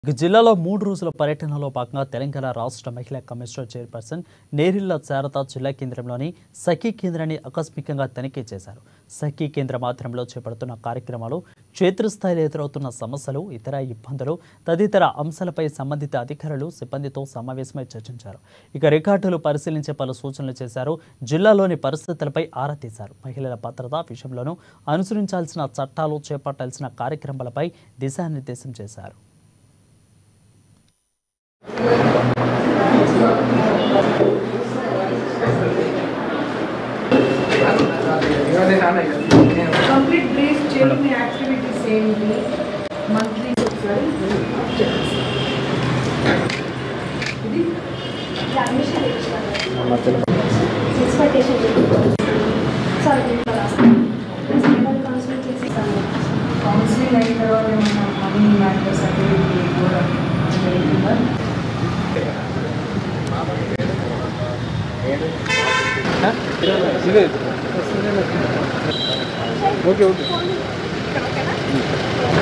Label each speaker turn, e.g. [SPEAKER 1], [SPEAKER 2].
[SPEAKER 1] జిల్లాలో 3 రోజుల పర్యటనలో భాగంగా తెలంగాణ రాష్ట్ర మహిళా కమిషనర్ చైర్పర్సన్ నేరిళ్ల శారద జిల్లా కేంద్రంలోని సఖీ కేంద్రాన్ని ఆకస్మికంగా తనిఖీ చేశారు. సఖీ కేంద్రం ఆధ్వర్యంలో చేపడుతున్న కార్యక్రమాలు, క్షేత్రస్థాయిలో ఎదురవుతున్న సమస్యలు, ఇతర ఇబ్బందులు తదితర అంశాలపై సంబంధిత అధికారులు, సిబ్బందితో సమావేశమై చర్చించారు. ఇక రికార్డులు పరిశీలించే పలు సూచనలు చేశారు. జిల్లాలోని పరిస్థితులపై ఆరా తీశారు. మహిళల భద్రత విషయంలోనూ అనుసరించాల్సిన చట్టాలు, చేపట్టాల్సిన కార్యక్రమాలపై దిశానిర్దేశం చేశారు.
[SPEAKER 2] Complete brief checking activity same day, monthly counseling like money matters
[SPEAKER 3] Okay.